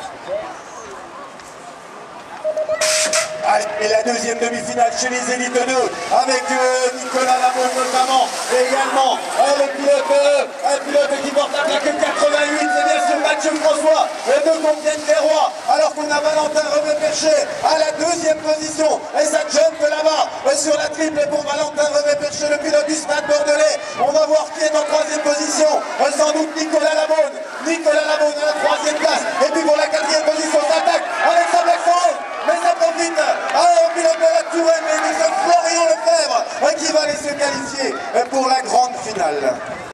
Allez, et la deuxième demi-finale chez les élites 2, avec Nicolas Lamont notamment, et également le pilote qui porte la plaque 88, c'est bien sûr Mathieu François de Compiègne-les-Rois, alors qu'on a Valentin Revé-Perché à la deuxième position, et ça jump là-bas sur la triple pour Valentin Revé-Perché, le pilote du Stade Bordelais. On va voir qui est en troisième position, sans doute Nicolas Lamont à la troisième place, et puis pour la quatrième position, s'attaque avec sa Blackstone, mais ça profite au pilote de la Touraine, mais Florian Lefebvre qui va aller se qualifier pour la grande finale.